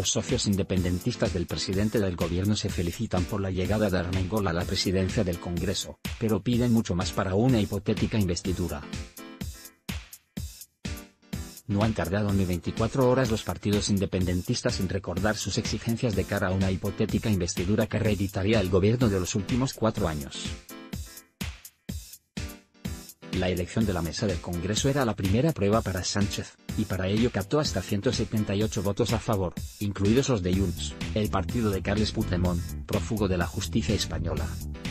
Los socios independentistas del presidente del gobierno se felicitan por la llegada de Armengol a la presidencia del Congreso, pero piden mucho más para una hipotética investidura. No han tardado ni 24 horas los partidos independentistas en recordar sus exigencias de cara a una hipotética investidura que reeditaría el gobierno de los últimos 4 años. La elección de la mesa del Congreso era la primera prueba para Sánchez, y para ello captó hasta 178 votos a favor, incluidos los de Junts, el partido de Carles Puigdemont, prófugo de la justicia española.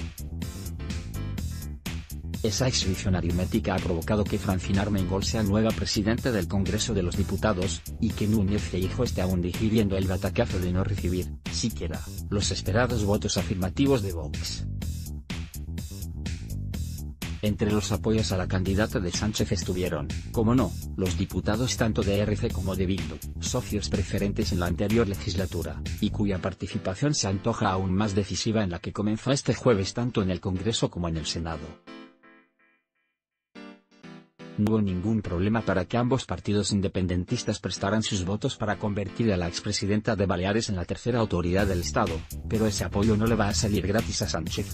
Esa exhibición aritmética ha provocado que Francina Armengol sea nueva presidenta del Congreso de los Diputados, y que Núñez Feijóo esté aún digiriendo el batacazo de no recibir, siquiera, los esperados votos afirmativos de Vox. Entre los apoyos a la candidata de Sánchez estuvieron, como no, los diputados tanto de RC como de Bildu, socios preferentes en la anterior legislatura, y cuya participación se antoja aún más decisiva en la que comenzó este jueves tanto en el Congreso como en el Senado. No hubo ningún problema para que ambos partidos independentistas prestaran sus votos para convertir a la expresidenta de Baleares en la tercera autoridad del Estado, pero ese apoyo no le va a salir gratis a Sánchez.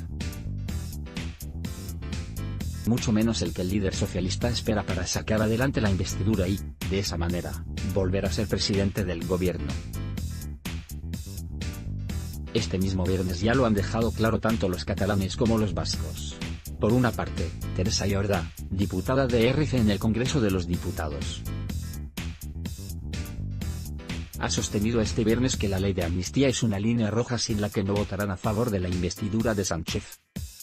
Mucho menos el que el líder socialista espera para sacar adelante la investidura y, de esa manera, volver a ser presidente del gobierno. Este mismo viernes ya lo han dejado claro tanto los catalanes como los vascos. Por una parte, Teresa Jordà, diputada de RC en el Congreso de los Diputados, ha sostenido este viernes que la ley de amnistía es una línea roja sin la que no votarán a favor de la investidura de Sánchez.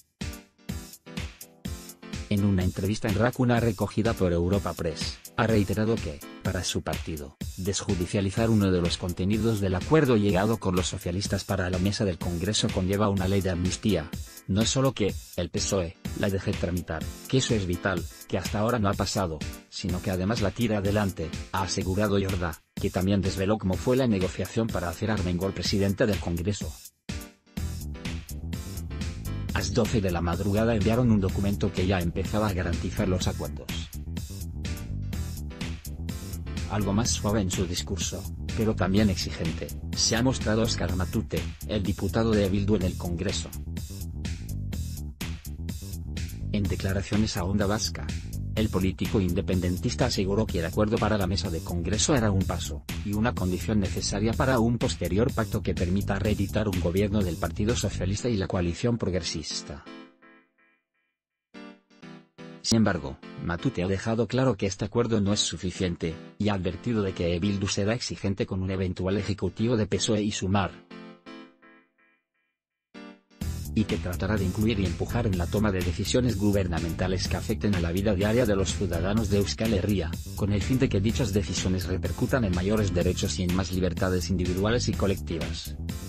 En una entrevista en RAC1 recogida por Europa Press, ha reiterado que, para su partido, desjudicializar uno de los contenidos del acuerdo llegado con los socialistas para la mesa del Congreso conlleva una ley de amnistía. No es solo que, el PSOE, la deje tramitar, que eso es vital, que hasta ahora no ha pasado, sino que además la tira adelante, ha asegurado Jordà, que también desveló cómo fue la negociación para hacer a Armengol presidente del Congreso. A las 12 de la madrugada enviaron un documento que ya empezaba a garantizar los acuerdos. Algo más suave en su discurso, pero también exigente, se ha mostrado Óscar Matute, el diputado de Bildu en el Congreso. En declaraciones a Onda Vasca, el político independentista aseguró que el acuerdo para la mesa de Congreso era un paso, y una condición necesaria para un posterior pacto que permita reeditar un gobierno del Partido Socialista y la coalición progresista. Sin embargo, Matute ha dejado claro que este acuerdo no es suficiente, y ha advertido de que Bildu será exigente con un eventual ejecutivo de PSOE y Sumar, y que tratará de incluir y empujar en la toma de decisiones gubernamentales que afecten a la vida diaria de los ciudadanos de Euskal Herria, con el fin de que dichas decisiones repercutan en mayores derechos y en más libertades individuales y colectivas.